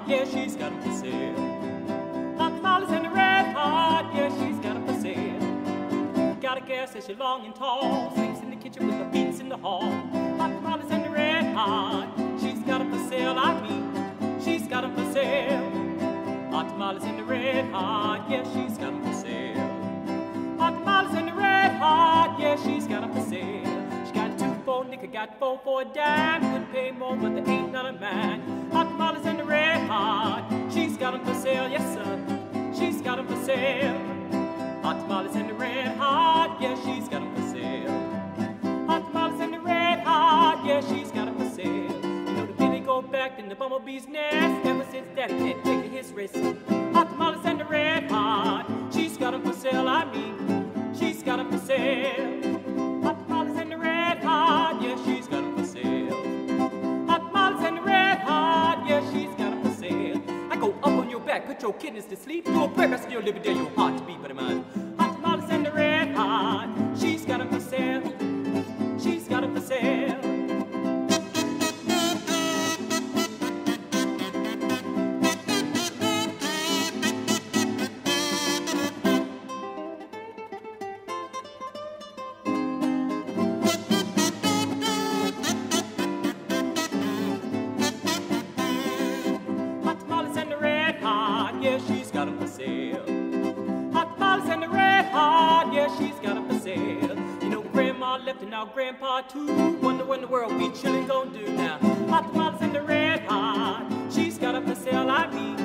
hot, yeah, she's got 'em for sale. Hot tamales and the red hot, yeah, she's got 'em for sale. Got a gal, says she's long and tall, sleeps in the kitchen with her feet in the hall. Hot tamales and the red hot, she's got 'em for sale, I mean, she's got 'em for sale. Hot tamales and the red hot, yeah, she's got 'em for sale. Hot tamales and the red hot, yeah, she's got 'em for sale. She got 2 for a nickel, got 4 for a dime. Couldn't pay more, but there ain't none of mine. Hot tamales and the red hot, she's got 'em for sale, yes sir, she's got 'em for sale. Hot tamales and the red hot, yeah, she's got 'em for sale. Hot tamales and the red hot, yeah, she's got 'em for sale. You know the Billy go back in the bumblebee's nest ever since Daddy can't take his risk. Hot tamales and the red hot, she's got 'em for sale, I mean, she's got 'em for sale. Hot tamales and the red hot, yeah, she's got 'em for sale. Hot tamales and the red hot, yeah, she's got 'em for sale. I go up on your back, put your kidneys to sleep. Do a prayer, rest of your living day, your heart to beat, but man. Hot tamales and the red hot, she's got 'em for sale. She's got 'em for sale. Yeah, she's got 'em for sale. Hot tamales and the red hot, yeah, she's got 'em for sale. You know, Grandma left and now Grandpa too. Wonder when the world we chillin' gon' do now. Hot tamales and the red hot, she's got 'em for sale, I mean,